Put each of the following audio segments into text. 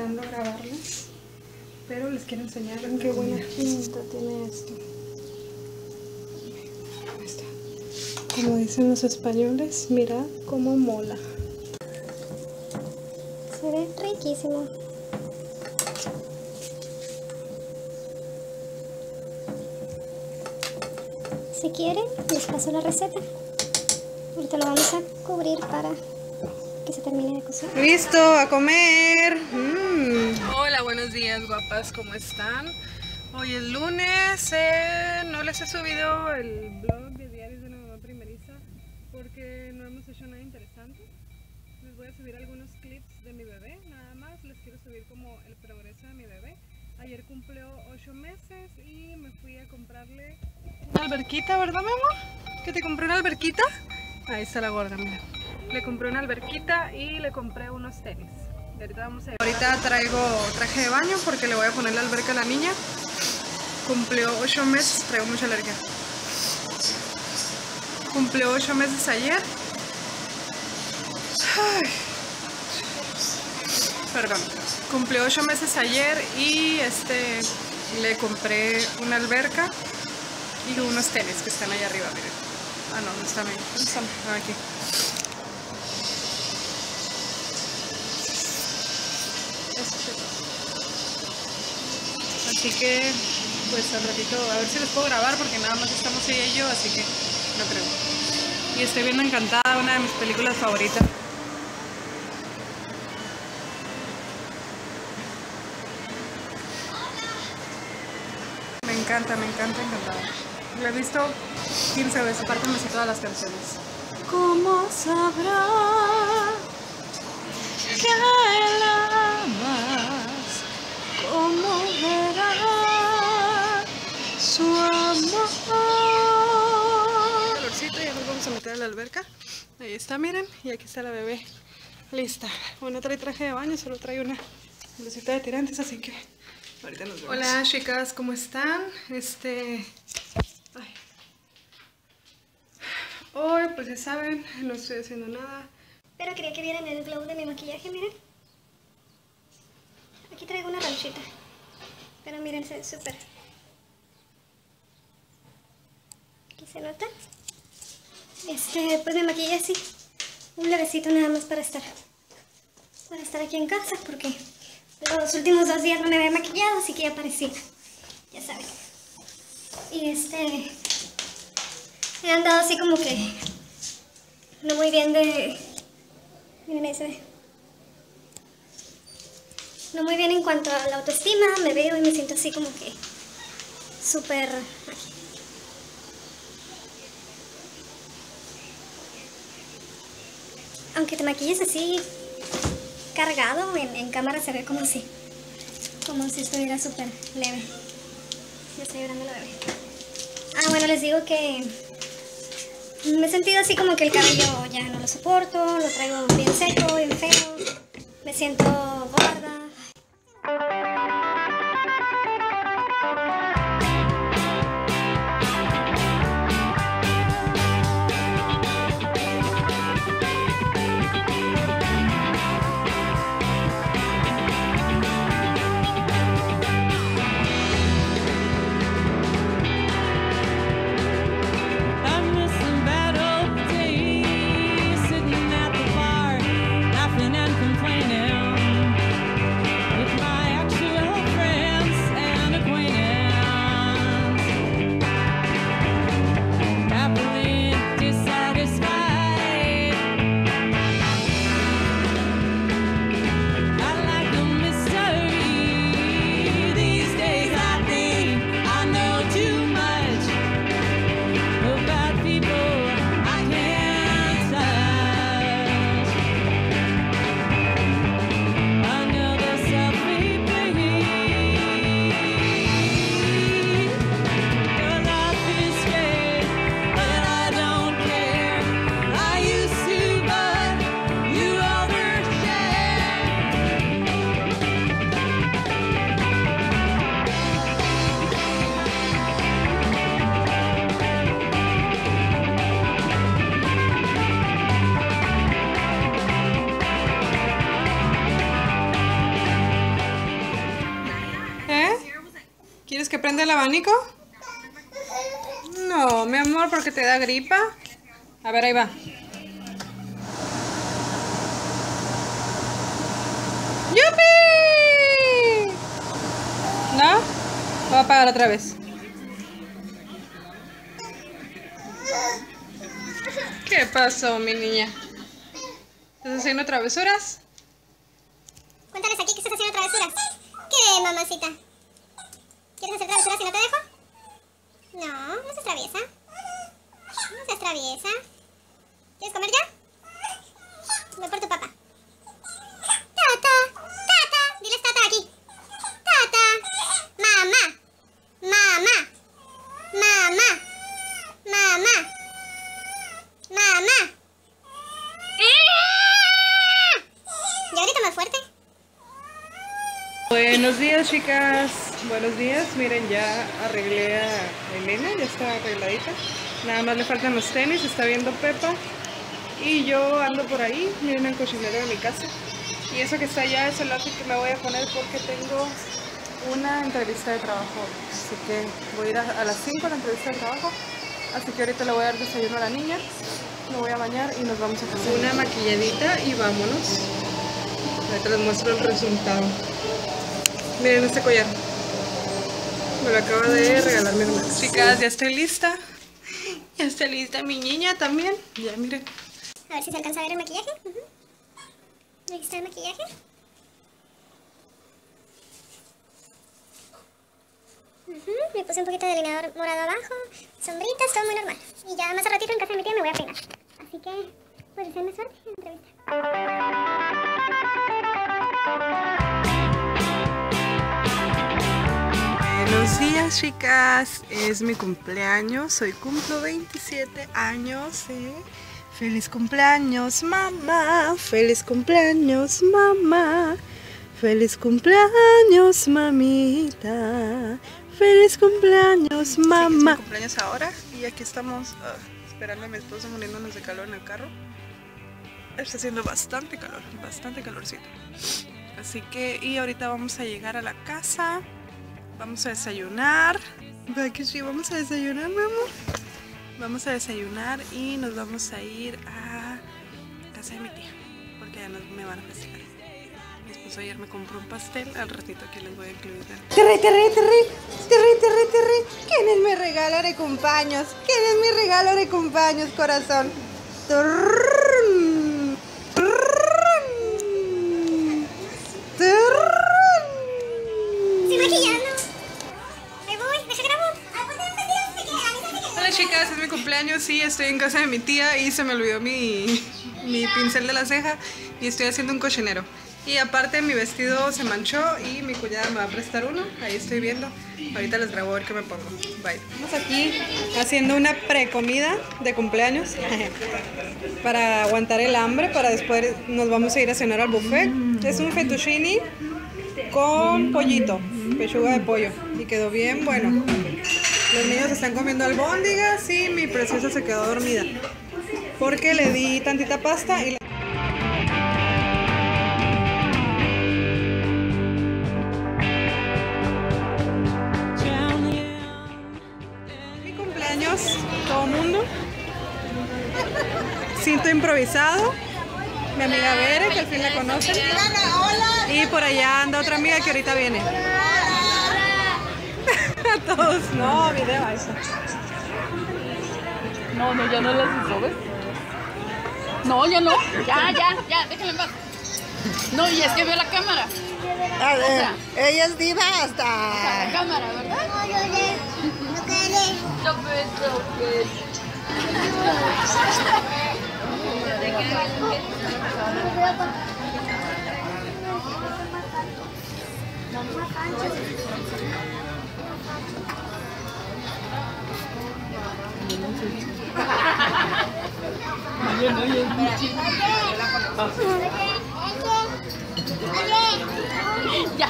olvidando grabarles, pero les quiero enseñar qué buena pinta tiene esto. Ahí está. Como dicen los españoles, mira cómo mola. Se ve riquísimo. Si quieren, les paso la receta. Ahorita lo vamos a cubrir para que se termine de cocer. ¡Listo! ¡A comer! Hola, buenos días, guapas. ¿Cómo están? Hoy es lunes. No les he subido el blog de Diarios de una Mamá Primeriza porque no hemos hecho nada interesante. Les voy a subir algunos clips de mi bebé, nada más. Les quiero subir como el progreso de mi bebé. Ayer cumplió 8 meses y me fui a comprarle una alberquita, ¿verdad, mi amor? ¿Que te compré una alberquita? Ahí está la gorda, mira. Le compré una alberquita y le compré unos tenis. Y ahorita vamos a ir. Ahorita traigo traje de baño porque le voy a poner la alberca a la niña. Cumplió 8 meses, traigo mucha alergia. Cumplió 8 meses ayer. Ay. Perdón. Cumplió 8 meses ayer y le compré una alberca y unos tenis que están ahí arriba, miren. Ah, no, no están ahí. ¿Dónde están? Ah, aquí. Así que, pues al ratito, a ver si les puedo grabar porque nada más estamos ella y yo, así que no creo. Y estoy viendo Encantada, una de mis películas favoritas. Me encanta Encantada. La he visto 15 veces, aparte me sé todas las canciones. ¿Cómo sabrá que la amas? ¿Cómo verá su amor? Calorcito, ya nos vamos a meter a la alberca. Ahí está, miren, y aquí está la bebé lista. Bueno, trae traje de baño, solo trae una blusita de tirantes, así que ahorita nos vemos. Hola chicas, ¿cómo están? Ay. Hoy, pues ya saben, no estoy haciendo nada. Pero quería que vieran el glow de mi maquillaje, miren. Aquí traigo una ranchita. Pero miren, se ve súper. Aquí se nota. Pues me maquillé así. Un levecito nada más para estar aquí en casa, porque los últimos 2 días no me había maquillado, así que ya parecía. Ya saben. Y he andado así como que no muy bien de... Miren, ahí se ve. No muy bien en cuanto a la autoestima, me veo y me siento así como que súper... Aunque te maquilles así cargado, en cámara se ve como si estuviera súper leve. Ya estoy llorando la bebé. Ah, bueno, les digo que me he sentido así como que el cabello ya no lo soporto, lo traigo bien seco, bien feo, me siento gorda. ¿Quieres que prenda el abanico? No, mi amor, porque te da gripa. A ver, ahí va. ¡Yupi! ¿No? Voy a apagar otra vez. ¿Qué pasó, mi niña? ¿Estás haciendo travesuras? Cuéntales aquí que estás haciendo travesuras. ¿Qué, mamacita? ¿Quieres hacer travesuras y no te dejo? No, no seas traviesa. No seas traviesa. ¿Quieres comer ya? Voy por tu papá. Tata, tata. Diles tata aquí. Tata. Mamá. Mamá. Mamá. Mamá. Mamá. ¿Ya grita más fuerte? Buenos días, chicas. Buenos días. Miren, ya arreglé a Elena, ya está arregladita. Nada más le faltan los tenis, está viendo Pepa. Y yo ando por ahí, miren el cochinero de mi casa. Y eso que está allá es el outfit que me voy a poner porque tengo una entrevista de trabajo. Así que voy a ir a las 5 a la entrevista de trabajo. Así que ahorita le voy a dar desayuno a la niña. Me voy a bañar y nos vamos a hacer una maquilladita y vámonos. Ahorita les muestro el resultado. Miren este collar. Me lo acaba de regalar mi hermana. Chicas, ya estoy lista. Ya está lista mi niña también. Ya, miren. A ver si se alcanza a ver el maquillaje. Aquí está el maquillaje. Me puse un poquito de delineador morado abajo, sombritas, todo muy normal. Y ya más a ratito en casa de mi tía me voy a peinar. Así que, pues deseenme suerte en la entrevista. Buenos días, chicas. Es mi cumpleaños. Hoy cumplo 27 años. Feliz cumpleaños, mamá. Feliz cumpleaños, mamá. Feliz cumpleaños, mamita. Feliz cumpleaños, mamá. Sí, cumpleaños ahora y aquí estamos esperando a mi esposo muriéndonos de calor en el carro. Está haciendo bastante calor, bastante calorcito. Así que, y ahorita vamos a llegar a la casa. Vamos a desayunar. ¿Verdad que sí? Vamos a desayunar, mi amor. Vamos a desayunar y nos vamos a ir a casa de mi tía, porque ya me van a festejar. Mi esposo ayer me compró un pastel, al ratito aquí les voy a incluir. Terry. ¿Quién es mi regalo de cumpleaños? ¿Quién es mi regalo de cumpleaños, corazón? Estoy maquillando. Ahí voy, deja grabo. Hola, chicas, es mi cumpleaños. Sí, estoy en casa de mi tía y se me olvidó mi pincel de la ceja y estoy haciendo un cochinero. Y aparte mi vestido se manchó y mi cuñada me va a prestar uno. Ahí estoy viendo. Ahorita les grabo a ver qué me pongo. Bye. Estamos aquí haciendo una precomida de cumpleaños para aguantar el hambre, para después nos vamos a ir a cenar al buffet. Es un fettuccine con pollito, pechuga de pollo, y quedó bien bueno. Los niños están comiendo albóndigas y mi preciosa se quedó dormida porque le di tantita pasta y mi cumpleaños, todo mundo. Cinto improvisado. Mi amiga Bere, que al fin la conocen. Y por allá anda otra amiga que ahorita viene. A todos, no, video eso. No, ya no las hizo, ¿ves? No, ya no. Ya, déjala en paz. No, y es que veo la cámara. A ver, O sea, ella es diva hasta... la cámara, ¿verdad? Ya.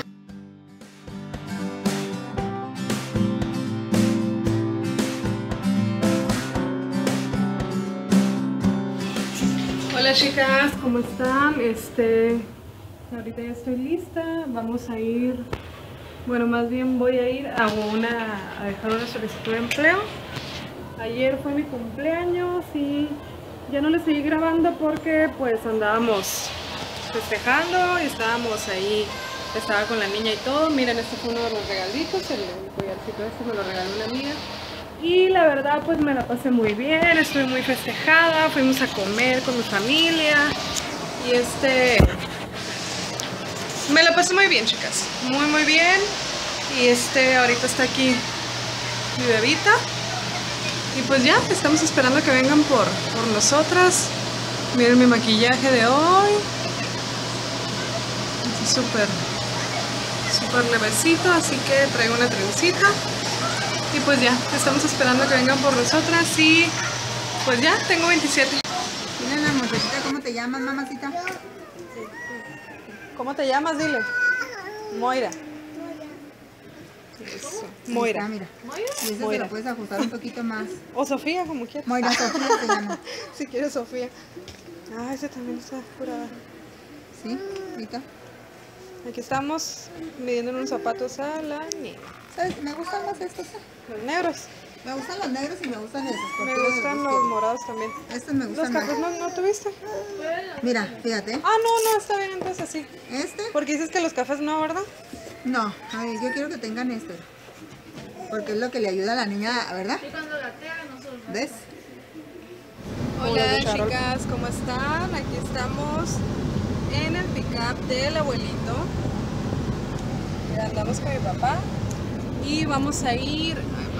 Hola, chicas, ¿cómo están? Ahorita ya estoy lista. Vamos a ir Bueno, más bien voy a ir a dejar una solicitud de empleo. Ayer fue mi cumpleaños y ya no les seguí grabando porque pues andábamos festejando y estábamos ahí, estaba con la niña y todo. Miren, este fue uno de los regalitos, el collarcito este me lo regaló una amiga. Y la verdad pues me la pasé muy bien, estuve muy festejada, fuimos a comer con mi familia y me la pasé muy bien, chicas, muy bien. Y ahorita está aquí mi bebita. Y pues ya, estamos esperando que vengan por nosotras. Miren mi maquillaje de hoy. Está súper levecito, así que traigo una trencita. Y pues ya, estamos esperando que vengan por nosotras y pues ya, tengo 27. Miren, amorcita, ¿cómo te llamas, mamacita? ¿Cómo te llamas? Dile. Moira. Eso. Moira. Mira. Y ese se Moira. lo puedes ajustar un poquito más. O Sofía, como quieras. Moira Sofía se llama. Si quieres Sofía. Ah, ese también está curada. ¿Sí? ¿Ahorita? Aquí estamos midiendo unos zapatos a la niña. ¿Sabes? Me gustan más estos. Los negros. Me gustan los negros y me gustan esos. Me gustan los morados también. Estos me Los gustan más. cafés no tuviste. Mira, fíjate. Ah, no, está bien, entonces así. Este, Porque dices que los cafés no, ¿verdad? no. A ver, yo quiero que tengan este. Porque es lo que le ayuda a la niña, ¿verdad? ¿Ves? Hola chicas, ¿cómo están? Aquí estamos en el pick-up del abuelito. Ya andamos con mi papá y vamos a ir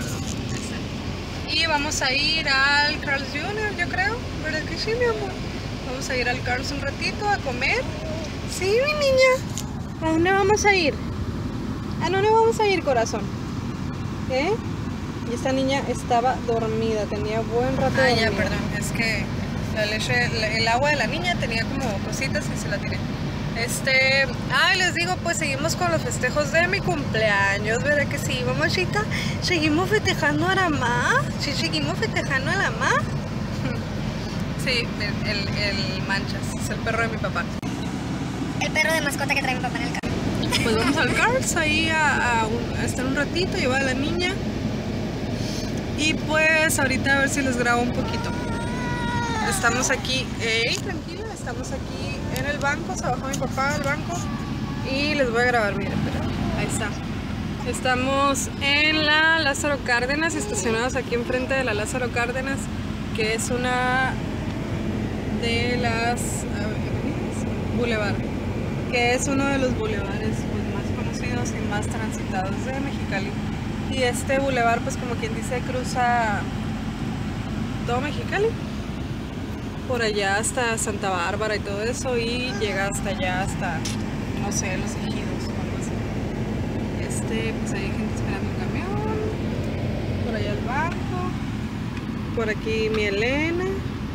al Carl's Jr., yo creo, ¿verdad que sí, mi amor? Vamos a ir al Carl's un ratito a comer. Sí, mi niña. ¿A dónde vamos a ir? ¿A dónde vamos a ir, corazón? ¿Eh? Y esta niña estaba dormida, tenía buen rato dormida. Ya, perdón, es que la leche, el agua de la niña tenía como cositas y se la tiré. Les digo, pues seguimos con los festejos de mi cumpleaños, ¿verdad que sí, mamachita? ¿Seguimos festejando a la mamá? ¿Sí seguimos festejando a la mamá? Sí, el Manchas, es el perro de mi papá. El perro de mascota que trae mi papá en el carro. Pues vamos al Carl's ahí a estar un ratito, llevar a la niña. Y pues ahorita a ver si les grabo un poquito. Estamos aquí, tranquila, estamos aquí en el banco, se bajó mi papá del banco y les voy a grabar, miren, pero ahí está. Estamos en la Lázaro Cárdenas, estacionados aquí enfrente de la Lázaro Cárdenas, que es una de las avenidas, Boulevard, que es uno de los bulevares pues, más conocidos y más transitados de Mexicali. Y este bulevar, pues como quien dice, cruza todo Mexicali, por allá hasta Santa Bárbara y todo eso, y llega hasta allá, hasta, no sé, Los Ejidos o algo así. Pues hay gente esperando un camión, por allá el banco, por aquí mi Elena.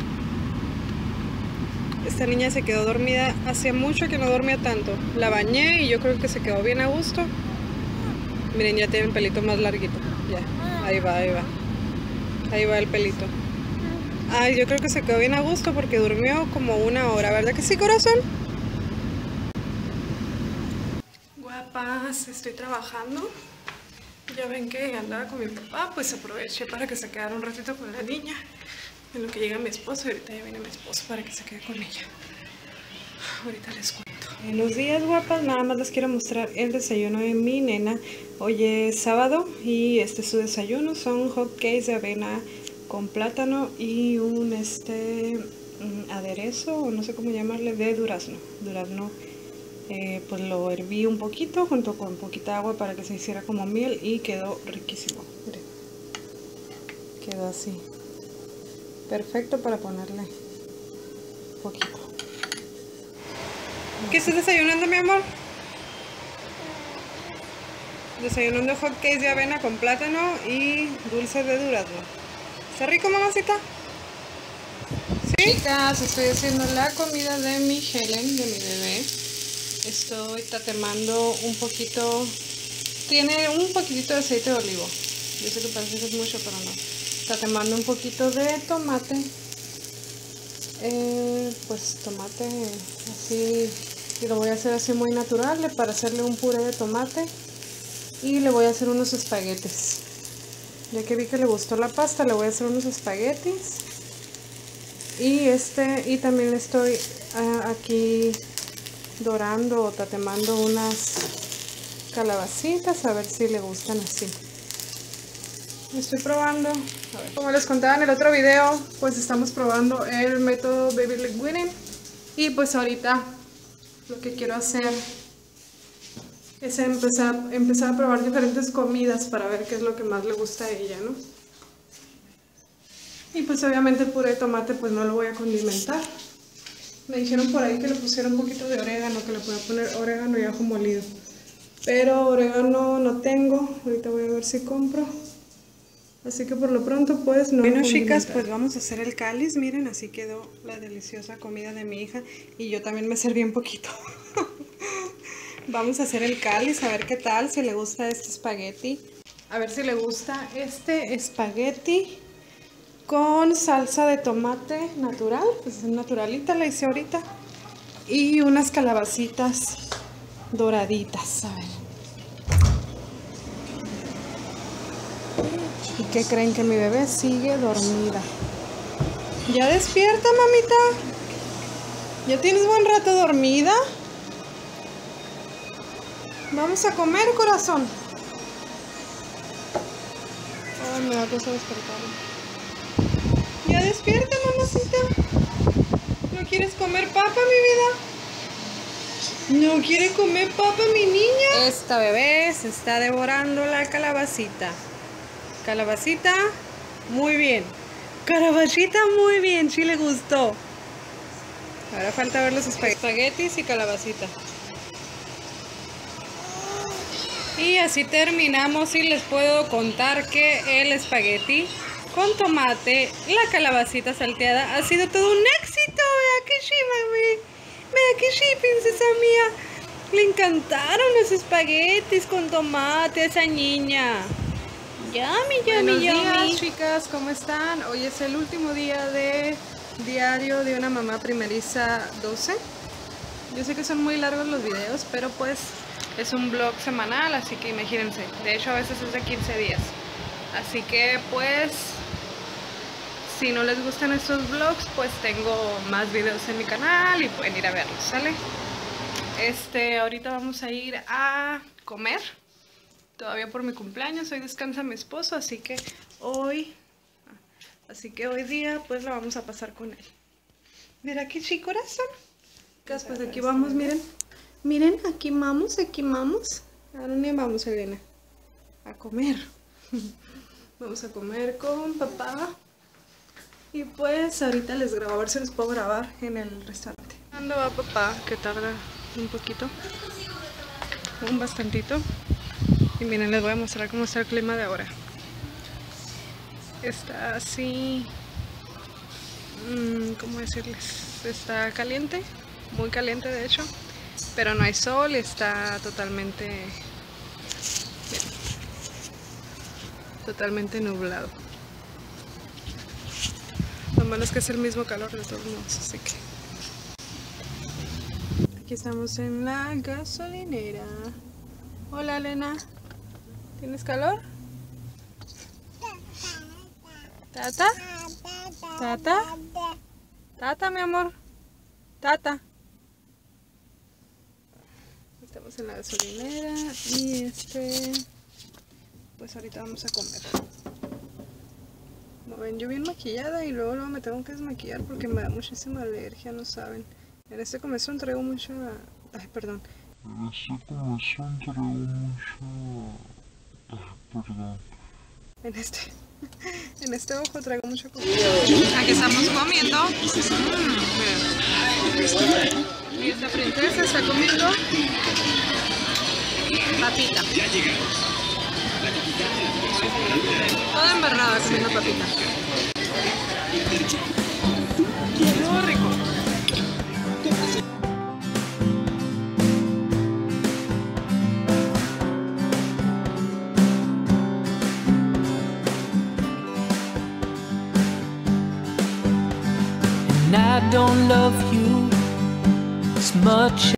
Esta niña se quedó dormida, hacía mucho que no dormía tanto. La bañé y yo creo que se quedó bien a gusto. Miren, ya tiene el pelito más larguito. Ya, ahí va. Ahí va el pelito. Ay, yo creo que se quedó bien a gusto porque durmió como 1 hora, ¿verdad que sí, corazón? Guapas, estoy trabajando. Ya ven que andaba con mi papá, pues aproveché para que se quedara un ratito con la niña. En lo que llega mi esposo, y ahorita ya viene mi esposo para que se quede con ella. Ahorita les cuento. Buenos días, guapas. Nada más les quiero mostrar el desayuno de mi nena. Hoy es sábado y este es su desayuno. Son hot cakes de avena con plátano y un aderezo, o no sé cómo llamarle, de durazno. Pues lo herví un poquito junto con poquita agua para que se hiciera como miel y quedó riquísimo. Miren, quedó así. Perfecto para ponerle poquito. ¿Qué estás desayunando, mi amor? Desayunando hot cakes de avena con plátano y dulce de durazno. ¿Está rico, mamacita? ¿Sí? Chicas, estoy haciendo la comida de mi Helen, de mi bebé. Estoy tatemando un poquito. Tiene un poquitito de aceite de olivo. Yo sé que parece que es mucho, pero no. Tatemando un poquito de tomate. Pues tomate así. Y lo voy a hacer así muy natural para hacerle un puré de tomate. y le voy a hacer unos espaguetis. Ya que vi que le gustó la pasta, le voy a hacer unos espaguetis. Y también le estoy aquí dorando o tatemando unas calabacitas, a ver si le gustan así. Estoy probando, a ver. Como les contaba en el otro video, pues estamos probando el método Baby Leg Winning. Y pues ahorita lo que quiero hacer es empezar a probar diferentes comidas para ver qué es lo que más le gusta a ella, ¿no? Y pues obviamente el puré de tomate pues no lo voy a condimentar. Me dijeron por ahí que le pusiera un poquito de orégano, que le podía poner orégano y ajo molido. Pero orégano no tengo, ahorita voy a ver si compro. Así que por lo pronto pues no. Bueno chicas, pues vamos a hacer el cáliz, miren, así quedó la deliciosa comida de mi hija. Y yo también me serví un poquito. Vamos a hacer el cáliz, a ver qué tal, si le gusta este espagueti. A ver si le gusta este espagueti con salsa de tomate natural, pues es naturalita, la hice ahorita. Y unas calabacitas doraditas, a ver. ¿Y qué creen? Que mi bebé sigue dormida. ¿Ya despierta, mamita? ¿Ya tienes buen rato dormida? Vamos a comer, corazón. Ay, me da cosa despertarlo. ¿Ya despierta, mamacita? ¿No quieres comer papa, mi vida? ¿No quiere comer papa, mi niña? Esta bebé se está devorando la calabacita. Calabacita, muy bien. Calabacita, muy bien, sí le gustó. Ahora falta ver los espaguetis y calabacita. Y así terminamos y les puedo contar que el espagueti con tomate, la calabacita salteada ha sido todo un éxito. Vea que sí, mami. Vea que sí, princesa mía. Le encantaron los espaguetis con tomate a esa niña. Yummy, yummy, yummy. Buenos días, chicas, ¿cómo están? Hoy es el último día de diario de una mamá primeriza 12. Yo sé que son muy largos los videos, pero pues es un vlog semanal, así que imagínense. De hecho, a veces es de 15 días. Así que pues, si no les gustan estos vlogs, pues tengo más videos en mi canal y pueden ir a verlos, ¿sale? Ahorita vamos a ir a comer. Todavía por mi cumpleaños, hoy descansa mi esposo, así que hoy día pues la vamos a pasar con él. Mira aquí, sí, corazón. Pues aquí vamos, miren. Miren, aquí vamos. ¿A dónde vamos, Elena? A comer. Vamos a comer con papá. Y pues ahorita les grabo, a ver si les puedo grabar en el restaurante. ¿Dónde va papá? Que tarda un poquito. Un bastantito. Y miren, les voy a mostrar cómo está el clima de ahora. Está así, ¿cómo decirles? Está caliente, muy caliente de hecho, pero no hay sol y está totalmente, miren, totalmente nublado. Lo malo es que es el mismo calor de todos modos, así que aquí estamos en la gasolinera. Hola, Elena. ¿Tienes calor? ¿Tata? ¿Tata? ¿Tata, mi amor? ¿Tata? Estamos en la gasolinera y pues ahorita vamos a comer. Como ven, yo bien maquillada y luego me tengo que desmaquillar porque me da muchísima alergia, no saben. En este comezón traigo mucha... Ay, perdón. En este ojo traigo mucho comida. Aquí estamos comiendo. Y esta princesa está comiendo papita. Toda embarrada comiendo papita. Muy rico. I don't love you as much